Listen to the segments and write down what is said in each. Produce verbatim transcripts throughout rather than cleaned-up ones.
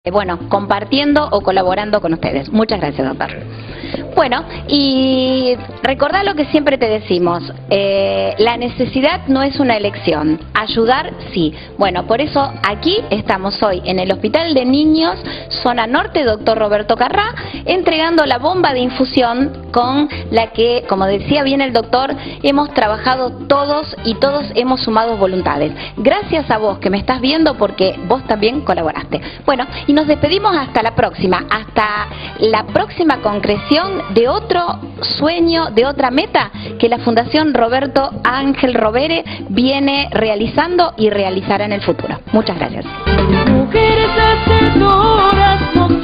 bueno, compartiendo o colaborando con ustedes. Muchas gracias, doctor. Bueno, y recordá lo que siempre te decimos, eh, la necesidad no es una elección, ayudar sí. Bueno, por eso aquí estamos hoy en el Hospital de Niños, Zona Norte, doctor Roberto Carrá, entregando la bomba de infusión con la que, como decía bien el doctor, hemos trabajado todos y todos hemos sumado voluntades. Gracias a vos que me estás viendo porque vos también colaboraste. Bueno, y nos despedimos hasta la próxima, hasta la próxima concreción de otro sueño, de otra meta que la Fundación Roberto Ángel Rovere viene realizando y realizará en el futuro. Muchas gracias. Mujeres hacedoras nos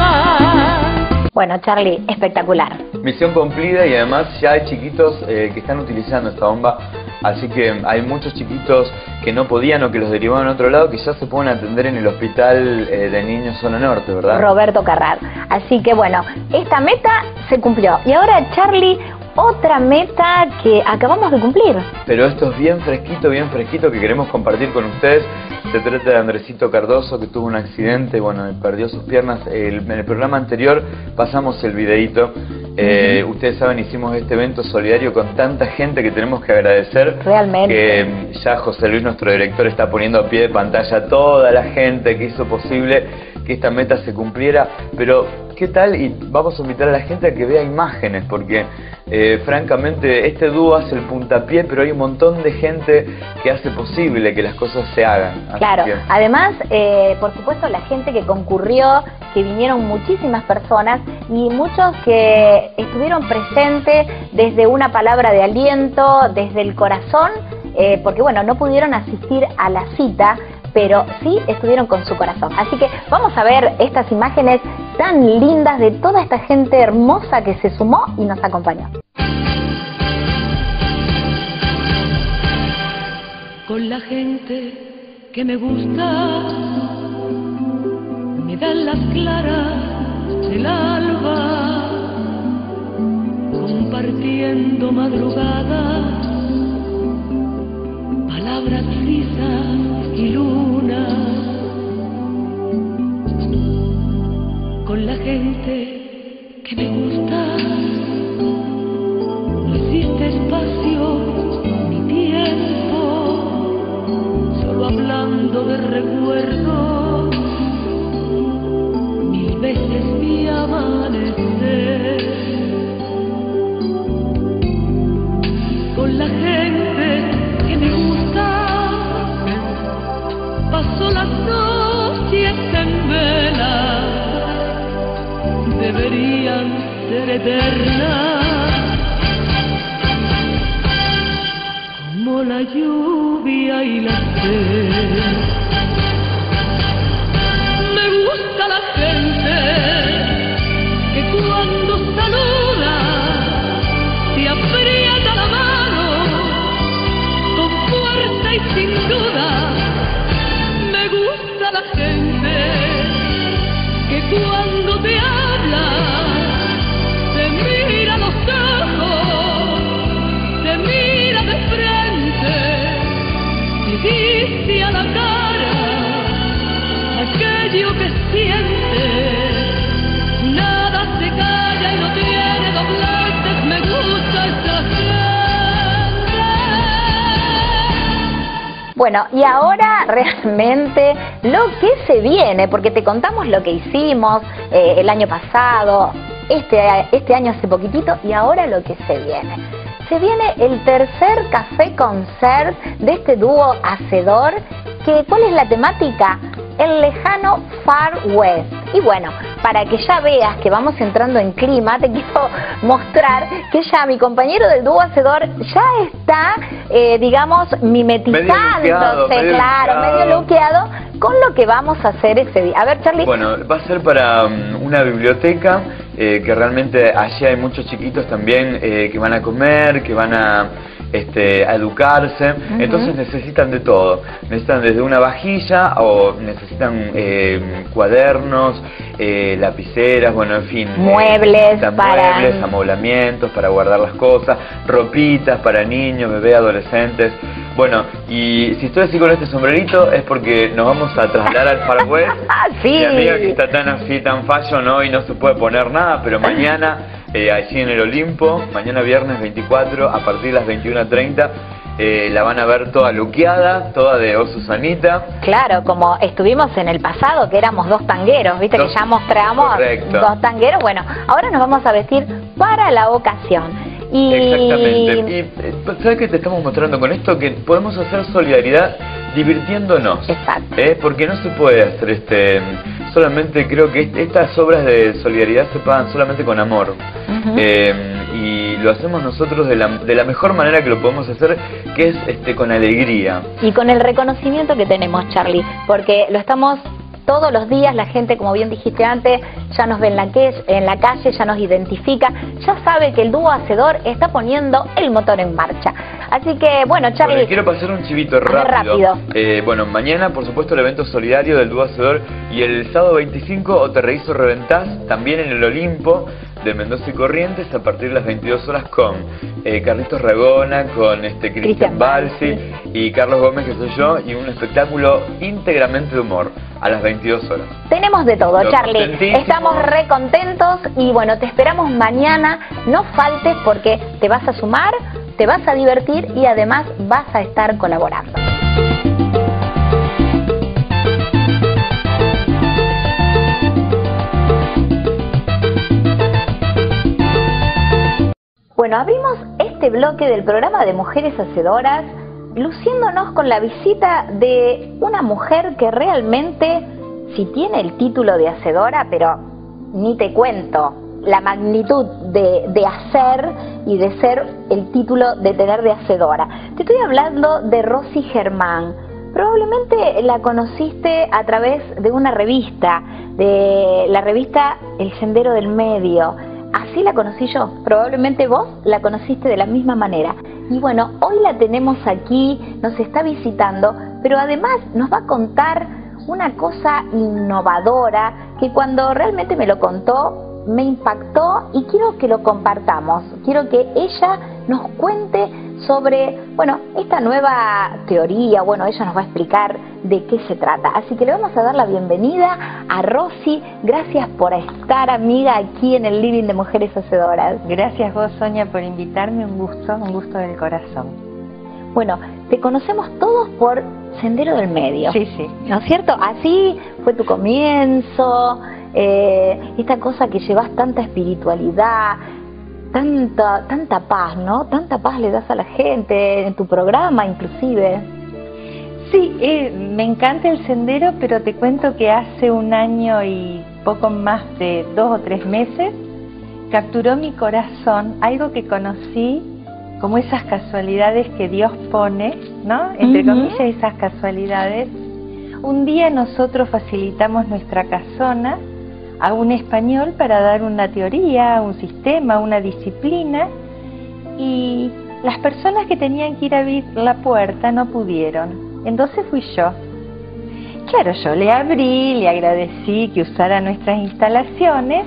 llaman. Bueno, Charlie, espectacular. Misión cumplida y además ya hay chiquitos eh, que están utilizando esta bomba, así que hay muchos chiquitos que no podían o que los derivaban a otro lado que ya se pueden atender en el Hospital eh, de Niños Zona Norte, ¿verdad? Roberto Carrá. Así que bueno, esta meta se cumplió. Y ahora, Charlie, otra meta que acabamos de cumplir. Pero esto es bien fresquito, bien fresquito que queremos compartir con ustedes. Se trata de Andresito Cardoso, que tuvo un accidente, bueno, perdió sus piernas. El, en el programa anterior pasamos el videíto. Eh, uh-huh. Ustedes saben, hicimos este evento solidario con tanta gente que tenemos que agradecer. Realmente. Que ya José Luis, nuestro director, está poniendo a pie de pantalla a toda la gente que hizo posible que esta meta se cumpliera. Pero, ¿qué tal? Y vamos a invitar a la gente a que vea imágenes, porque eh, francamente este dúo hace el puntapié, pero hay un montón de gente que hace posible que las cosas se hagan. Así claro, que... además, eh, por supuesto, la gente que concurrió, que vinieron muchísimas personas y muchos que estuvieron presentes desde una palabra de aliento, desde el corazón, eh, porque bueno, no pudieron asistir a la cita, pero sí estuvieron con su corazón. Así que vamos a ver estas imágenes tan lindas de toda esta gente hermosa que se sumó y nos acompañó. Con la gente que me gusta, me dan las claras del alba, compartiendo madrugadas, palabras lisas y luna. Con la gente que me gusta, no existe espacio ni tiempo, solo hablando de recuerdos, mil veces mi amanecer. Con la gente que me gusta, paso las noches en vela, deberían ser eternas, como la lluvia y la sed. Me gusta la gente que cuando saluda se aprieta la mano con fuerza y sin duda. Me gusta la gente que cuando te habla te mira los ojos, te mira de frente y dice a la cara aquello que siente. Nada se calla y no tiene doblantes. Me gusta esta gente. Bueno, y ahora realmente lo que se viene, porque te contamos lo que hicimos eh, el año pasado, este, este año hace poquitito, y ahora lo que se viene. Se viene el tercer café concert de este dúo hacedor, que ¿cuál es la temática? El lejano Far West. Y bueno, para que ya veas que vamos entrando en clima, te quiero mostrar que ya mi compañero del dúo hacedor ya está, eh, digamos, mimetizándose, medio medio claro, luqueado. medio luqueado, con lo que vamos a hacer ese día. A ver, Charlie. Bueno, va a ser para um, una biblioteca, eh, que realmente allí hay muchos chiquitos también eh, que van a comer, que van a... Este, a educarse, uh-huh. Entonces necesitan de todo, necesitan desde una vajilla o necesitan eh, cuadernos, eh, lapiceras, bueno, en fin, muebles, eh, para... muebles, amoblamientos para guardar las cosas, ropitas para niños, bebés, adolescentes. Bueno, y si estoy así con este sombrerito es porque nos vamos a trasladar al Far West. Sí. Mi amiga que está tan así, tan fashion hoy, no se puede poner nada, pero mañana, eh, allí en el Olimpo, mañana viernes veinticuatro, a partir de las veintiuna treinta, eh, la van a ver toda luqueada, toda de Oh Susanita. Claro, como estuvimos en el pasado, que éramos dos tangueros, viste Dos, que ya mostramos correcto. dos tangueros. Bueno, ahora nos vamos a vestir para la ocasión. Y... Exactamente. Y ¿sabes qué te estamos mostrando con esto? Que podemos hacer solidaridad divirtiéndonos. Exacto. ¿Eh? Porque no se puede hacer este... Solamente creo que est- estas obras de solidaridad se pagan solamente con amor. Uh-huh. eh, y lo hacemos nosotros de la, de la mejor manera que lo podemos hacer, que es este con alegría. Y con el reconocimiento que tenemos, Charlie, porque lo estamos todos los días, la gente, como bien dijiste antes, ya nos ve en la, que, en la calle, ya nos identifica, ya sabe que el dúo hacedor está poniendo el motor en marcha. Así que, bueno, Charlie... Bueno, quiero pasar un chivito rápido. rápido. Eh, bueno, mañana, por supuesto, el evento solidario del dúo hacedor, y el sábado veinticinco, O Te Reís o Reventás, también en el Olimpo de Mendoza y Corrientes, a partir de las veintidós horas, con eh, Carlitos Ragona, con este Cristian Balsi y Carlos Gómez, que soy yo, y un espectáculo íntegramente de humor a las veintidós horas. Tenemos de todo, Lo Charlie. contentísimo. Estamos re contentos y bueno, te esperamos mañana. No faltes porque te vas a sumar, te vas a divertir y además vas a estar colaborando. Bueno, abrimos este bloque del programa de Mujeres Hacedoras luciéndonos con la visita de una mujer que realmente, si tiene el título de hacedora, pero ni te cuento la magnitud de, de hacer y de ser el título de tener de hacedora. Te estoy hablando de Rosy Germán. Probablemente la conociste a través de una revista, de la revista El Sendero del Medio. Así la conocí yo, probablemente vos la conociste de la misma manera. Y bueno, hoy la tenemos aquí, nos está visitando, pero además nos va a contar una cosa innovadora que cuando realmente me lo contó, me impactó y quiero que lo compartamos. Quiero que ella nos cuente sobre, bueno, esta nueva teoría. Bueno, ella nos va a explicar de qué se trata. Así que le vamos a dar la bienvenida a Rosy. Gracias por estar, amiga, aquí en el Living de Mujeres Hacedoras. Gracias vos, Sonia, por invitarme. Un gusto, un gusto del corazón. Bueno, te conocemos todos por Sendero del Medio. Sí, sí. ¿No es cierto? Así fue tu comienzo, eh, esta cosa que llevas tanta espiritualidad, tanta, tanta paz, ¿no? Tanta paz le das a la gente en tu programa, inclusive. Sí, eh, me encanta el sendero, pero te cuento que hace un año y poco más de dos o tres meses capturó mi corazón algo que conocí como esas casualidades que Dios pone, ¿no? Entre Uh-huh. comillas, esas casualidades. Un día nosotros facilitamos nuestra casona a un español para dar una teoría, un sistema, una disciplina, y las personas que tenían que ir a abrir la puerta no pudieron. Entonces fui yo. Claro, yo le abrí, le agradecí que usara nuestras instalaciones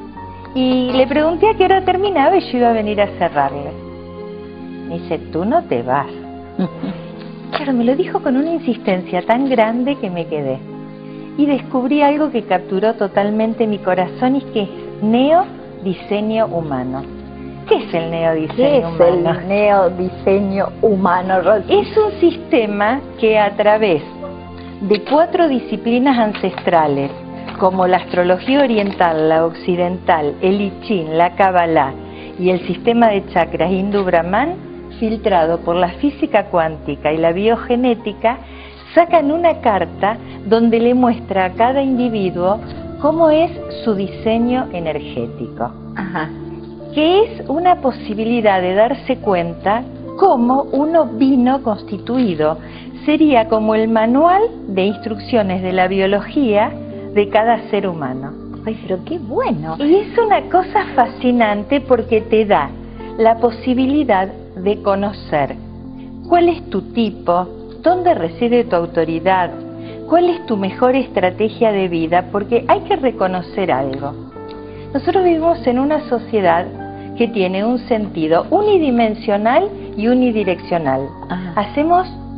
y le pregunté a qué hora terminaba y yo iba a venir a cerrarle. Me dice, tú no te vas. Claro, me lo dijo con una insistencia tan grande que me quedé. Y descubrí algo que capturó totalmente mi corazón y que es neodiseño humano. ¿Qué es el neodiseño ¿Qué es humano? el neodiseño humano, Rosy? Es un sistema que a través de cuatro disciplinas ancestrales, como la astrología oriental, la occidental, el I Ching, la Kabbalah y el sistema de chakras Hindu-Brahman, filtrado por la física cuántica y la biogenética, sacan una carta donde le muestra a cada individuo cómo es su diseño energético. Ajá. Que es una posibilidad de darse cuenta cómo uno vino constituido. Sería como el manual de instrucciones de la biología de cada ser humano. Ay, pero qué bueno. Y es una cosa fascinante porque te da la posibilidad de conocer cuál es tu tipo, dónde reside tu autoridad, cuál es tu mejor estrategia de vida, porque hay que reconocer algo. Nosotros vivimos en una sociedad que tiene un sentido unidimensional y unidireccional. Ajá. Hacemos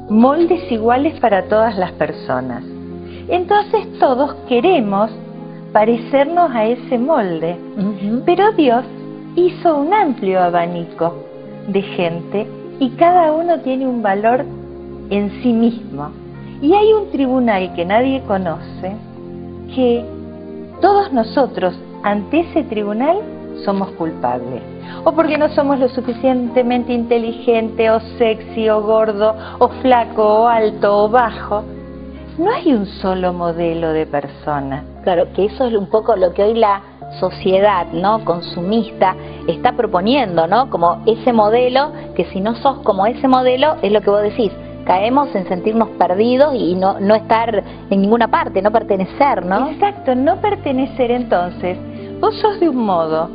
moldes iguales para todas las personas. Entonces todos queremos parecernos a ese molde, Ujú. pero Dios hizo un amplio abanico de gente y cada uno tiene un valor en sí mismo. Y hay un tribunal que nadie conoce, que todos nosotros ante ese tribunal somos culpables. O porque no somos lo suficientemente inteligente, o sexy, o gordo, o flaco, o alto, o bajo. No hay un solo modelo de persona. Claro, que eso es un poco lo que hoy la sociedad, ¿no?, consumista está proponiendo, ¿no? Como ese modelo, que si no sos como ese modelo, es lo que vos decís, caemos en sentirnos perdidos y no, no estar en ninguna parte, no pertenecer, ¿no? Exacto, no pertenecer. Entonces, vos sos de un modo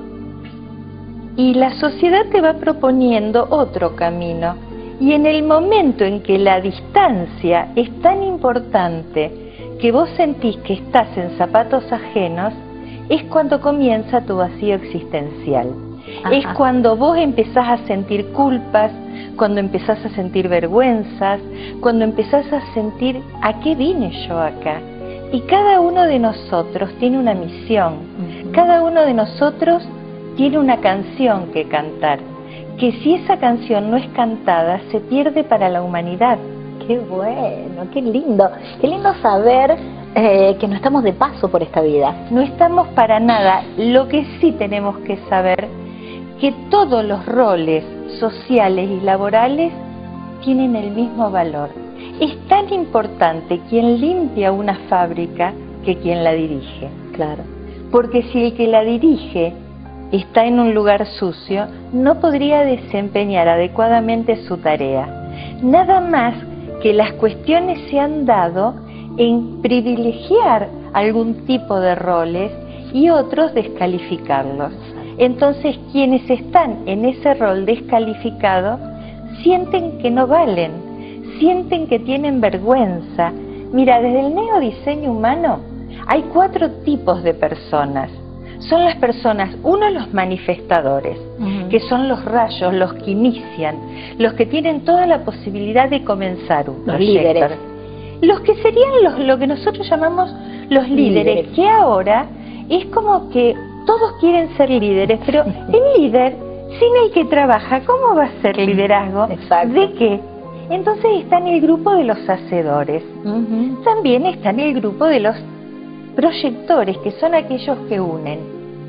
y la sociedad te va proponiendo otro camino. Y en el momento en que la distancia es tan importante que vos sentís que estás en zapatos ajenos, es cuando comienza tu vacío existencial. Ajá. Es cuando vos empezás a sentir culpas, cuando empezás a sentir vergüenzas, cuando empezás a sentir ¿a qué vine yo acá? Y cada uno de nosotros tiene una misión, Ujú. cada uno de nosotros tiene una canción que cantar, que si esa canción no es cantada se pierde para la humanidad. Qué bueno, qué lindo, qué lindo saber eh, que no estamos de paso por esta vida. No estamos para nada. Lo que sí tenemos que saber, que todos los roles sociales y laborales tienen el mismo valor. Es tan importante quien limpia una fábrica que quien la dirige. Claro. Porque si el que la dirige está en un lugar sucio, no podría desempeñar adecuadamente su tarea. Nada más que las cuestiones se han dado en privilegiar algún tipo de roles y otros descalificarlos. Entonces quienes están en ese rol descalificado sienten que no valen, sienten que tienen vergüenza. Mira, desde el neodiseño humano hay cuatro tipos de personas. Son las personas, uno, los manifestadores, Ujú. que son los rayos, los que inician, los que tienen toda la posibilidad de comenzar un Los proyecto. líderes. Los que serían los, lo que nosotros llamamos los líderes, Líderes. que ahora es como que todos quieren ser líderes, pero el líder, sin el que trabaja, ¿cómo va a ser liderazgo? Exacto. ¿De qué? Entonces está en el grupo de los hacedores. Ujú. También está en el grupo de los proyectores, que son aquellos que unen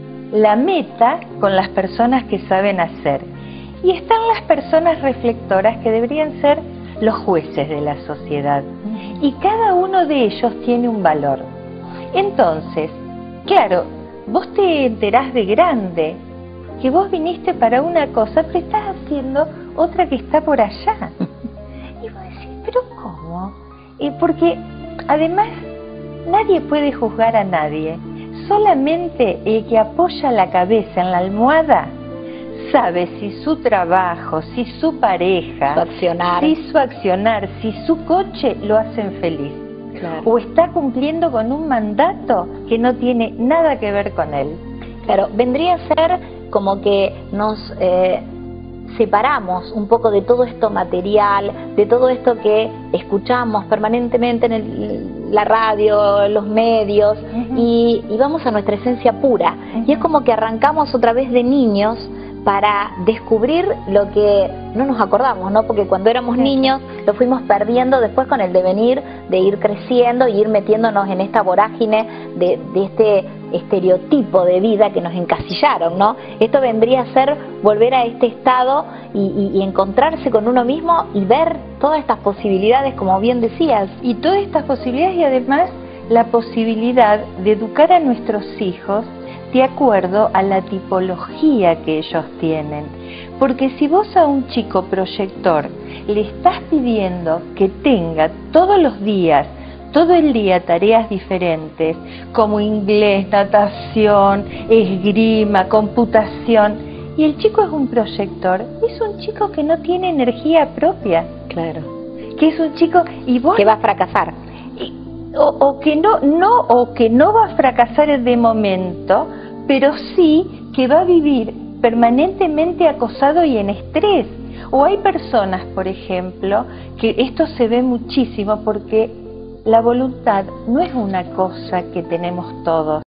la meta con las personas que saben hacer. Y están las personas reflectoras, que deberían ser los jueces de la sociedad. Y cada uno de ellos tiene un valor. Entonces, claro, vos te enterás de grande que vos viniste para una cosa, pero estás haciendo otra que está por allá. Y vos decís, ¿pero cómo? Y porque además nadie puede juzgar a nadie. Solamente el que apoya la cabeza en la almohada sabe si su trabajo, si su pareja, Su accionar. si su accionar, si su coche lo hacen feliz. Claro. O está cumpliendo con un mandato que no tiene nada que ver con él. Claro, vendría a ser como que nos eh, separamos un poco de todo esto material, de todo esto que escuchamos permanentemente en el, la radio, en los medios, Ujú. y, y vamos a nuestra esencia pura. Y es como que arrancamos otra vez de niños para descubrir lo que no nos acordamos, ¿no? Porque cuando éramos Sí. niños lo fuimos perdiendo después con el devenir de ir creciendo y ir metiéndonos en esta vorágine de, de este estereotipo de vida que nos encasillaron, ¿no? Esto vendría a ser volver a este estado y, y, y encontrarse con uno mismo y ver todas estas posibilidades, como bien decías. Y todas estas posibilidades, y además la posibilidad de educar a nuestros hijos de acuerdo a la tipología que ellos tienen. Porque si vos a un chico proyector le estás pidiendo que tenga todos los días, todo el día, tareas diferentes, como inglés, natación, esgrima, computación, y el chico es un proyector, es un chico que no tiene energía propia, Claro. que es un chico, y vos Que va a fracasar. y- o, o que no, no, o que no va a fracasar de momento, pero sí que va a vivir permanentemente acosado y en estrés, O hay personas, por ejemplo, que esto se ve muchísimo porque la voluntad no es una cosa que tenemos todos.